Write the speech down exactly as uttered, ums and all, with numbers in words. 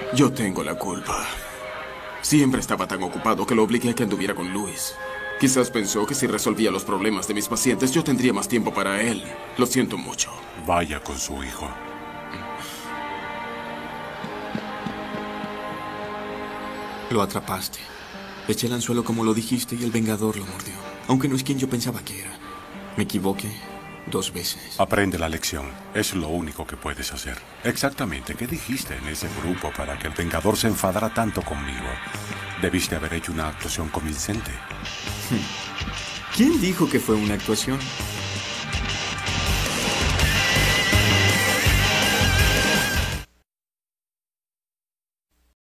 Yo tengo la culpa. Siempre estaba tan ocupado que lo obligué a que anduviera con Luis. Quizás pensó que si resolvía los problemas de mis pacientes, yo tendría más tiempo para él. Lo siento mucho. Vaya con su hijo. Lo atrapaste. Eché el anzuelo como lo dijiste y el Vengador lo mordió. Aunque no es quien yo pensaba que era. Me equivoqué dos veces. Aprende la lección. Es lo único que puedes hacer. Exactamente. ¿Qué dijiste en ese grupo para que el Vengador se enfadara tanto conmigo? Debiste haber hecho una actuación convincente. ¿Quién dijo que fue una actuación?